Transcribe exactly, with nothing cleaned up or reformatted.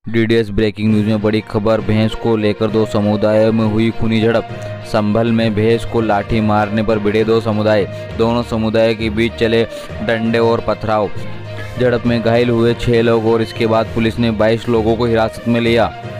DDS breaking news में बड़ी खबर। भैंस को लेकर दो समुदायों में हुई खूनी झड़प। संभल में भैंस को लाठी मारने पर भिड़े दो समुदाय। दोनों समुदाय के बीच चले डंडे और पथराव। झड़प में घायल हुए छह लोग और इसके बाद पुलिस ने बाईस लोगों को हिरासत में लिया।